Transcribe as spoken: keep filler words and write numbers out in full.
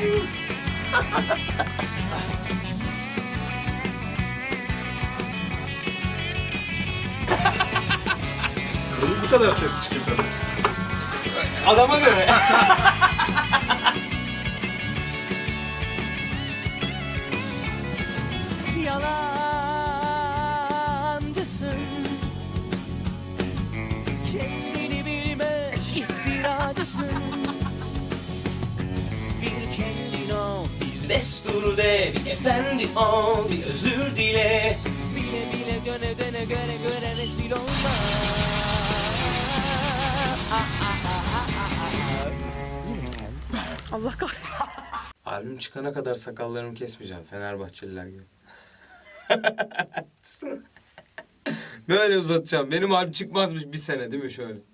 Bu kadar ses çıkıyor sana. Adama göre. Yalancısın, kendini bilmez iftiracısın. Bir kendin ol, bir destur de, bir efendi ol, bir özür dile. Bile bile göne göne göre göre rezil olma. Yine mi sen? Allah kahretsin. Albüm çıkana kadar sakallarımı kesmeyeceğim Fenerbahçeliler gibi. Böyle uzatacağım. Benim albüm çıkmazmış bir sene değil mi şöyle?